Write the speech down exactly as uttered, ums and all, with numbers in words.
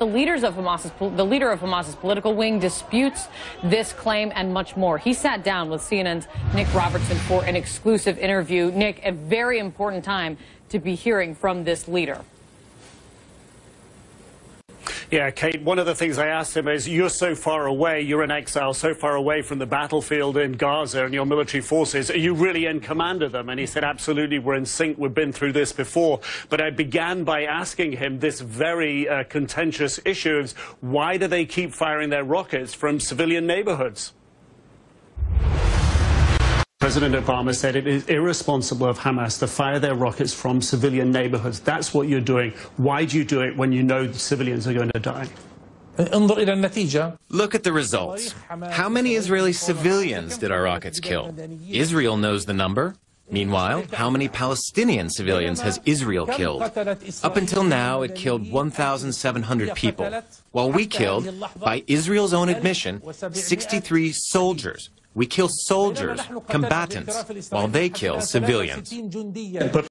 The leaders of Hamas's, the leader of Hamas's political wing disputes this claim and much more. He sat down with C N N's Nick Robertson for an exclusive interview. Nick, a very important time to be hearing from this leader. Yeah, Kate, one of the things I asked him is, you're so far away, you're in exile, so far away from the battlefield in Gaza and your military forces. Are you really in command of them? And he said, absolutely, we're in sync. We've been through this before. But I began by asking him this very uh, contentious issue of why do they keep firing their rockets from civilian neighborhoods? President Obama said it is irresponsible of Hamas to fire their rockets from civilian neighborhoods. That's what you're doing. Why do you do it when you know civilians are going to die? Look at the results. How many Israeli civilians did our rockets kill? Israel knows the number. Meanwhile, how many Palestinian civilians has Israel killed? Up until now, it killed one thousand seven hundred people, while we killed, by Israel's own admission, sixty-three soldiers. We kill soldiers, combatants, while they kill civilians. But